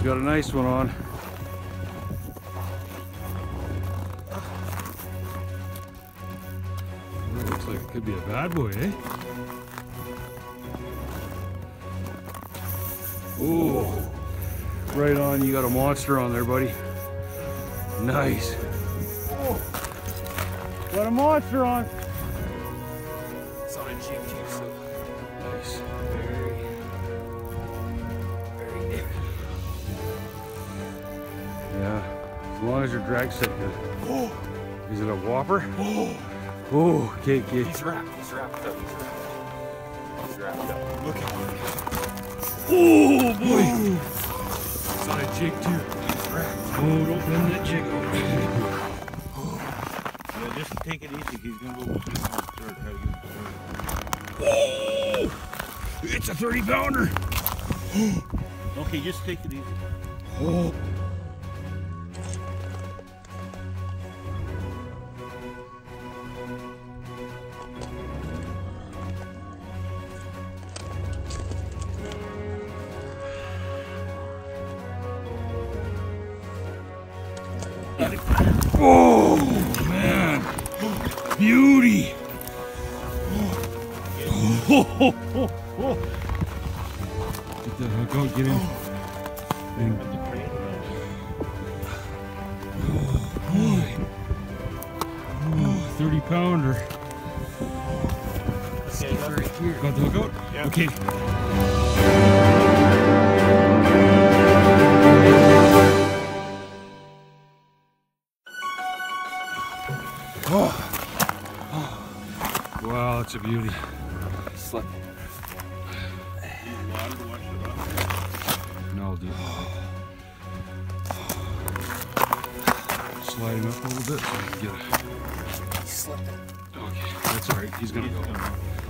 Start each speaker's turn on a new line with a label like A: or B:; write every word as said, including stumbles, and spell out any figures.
A: got a nice one on. Well, it looks like it could be a bad boy, eh? Oh, right on. You got a monster on there, buddy. Nice. Oh, got a monster on.
B: It's on a jig too, so
A: Nice.
B: very, very good.
A: Yeah, as long as your drag set good.
B: Oh,
A: Is it a whopper?
B: oh,
A: Oh, okay, okay.
B: he's wrapped. He's wrapped up. He's wrapped. He's wrapped up. Look at him.
A: Oh boy!
B: It's on a jig too. He's wrapped.
A: Oh, don't bend that jig out.
C: Yeah, just take it easy. He's gonna go with this one third. Try to get him third.
A: Oh! It's a thirty pounder!
C: Okay, just take it easy.
A: Oh! Oh man, beauty! Oh, oh, oh, oh. Get that hook out, get in. And, oh boy, oh, thirty pounder. Got the hook out?
C: Yeah.
A: Okay. Oh. Wow, that's a beauty.
B: Slip.
A: No, dude. Slide him up a little bit so I can get it.
B: He slipped it.
A: Okay, that's alright. He's gonna go.